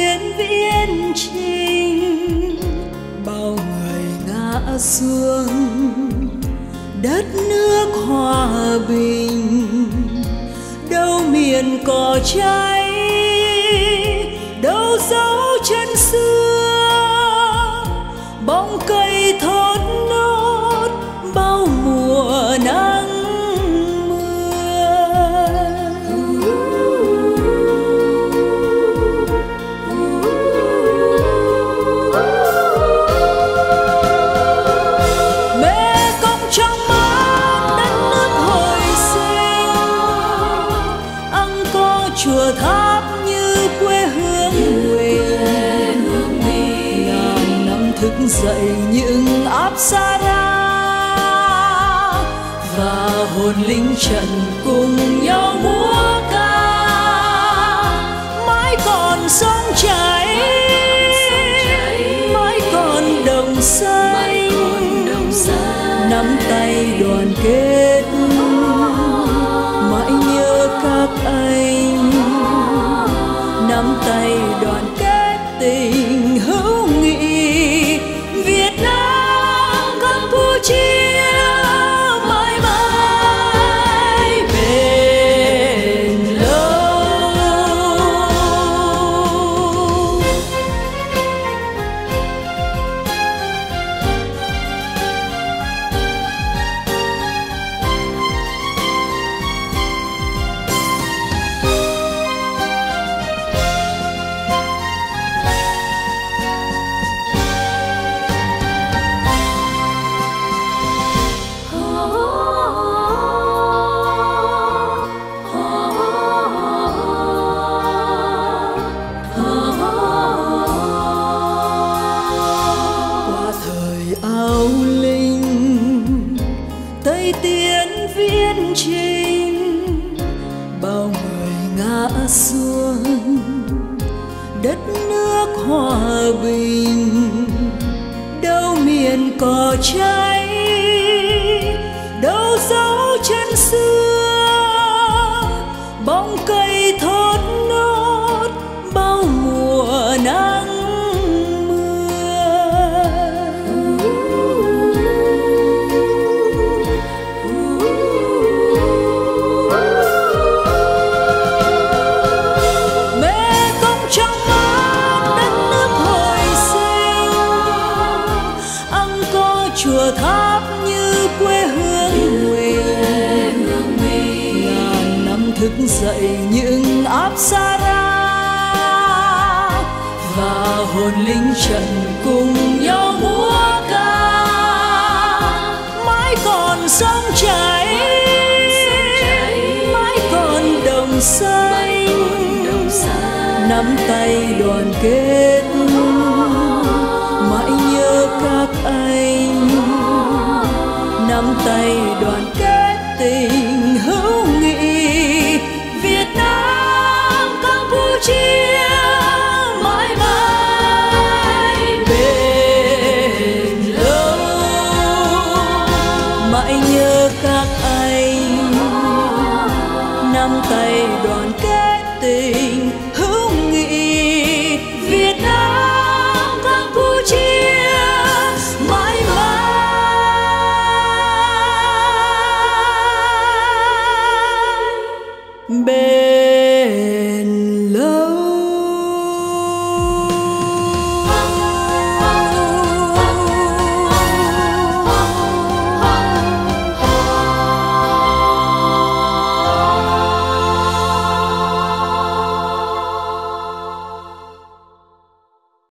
tiến viễn chinh, bao người ngã xuống đất nước hòa bình. Đâu miền cỏ cháy, đâu dấu chân xưa, bóng cây thốt nốt bao mùa nắng chùa tháp như quê hương mình. Ngàn năm thức dậy những Apsara và hồn linh trần cùng nhau múa ca. Mãi còn sông chảy, mãi còn đồng xanh, nắm tay đoàn kết mãi nhớ các anh. Nắm tay đoàn kết tình hữu nghị Việt Nam Campuchia mãi mãi bền lâu. Tây tiến viễn chinh, bao người ngã xuống đất nước hòa bình. Đâu miền cỏ cháy, đâu dấu chân xưa, bóng cây thốt nốt bao mùa nắng chùa tháp như quê hương mình. Ngàn năm thức dậy những Apsara và hồn linh trần cùng nhau múa ca. Mãi còn sông chảy, mãi còn đồng xanh, nắm tay đoàn kết mãi nhớ các anh. Nắm tay đoàn kết tình hữu nghị Việt Nam Campuchia mãi mãi bền lâu. Mãi nhớ các anh, nắm tay đoàn kết tình hữu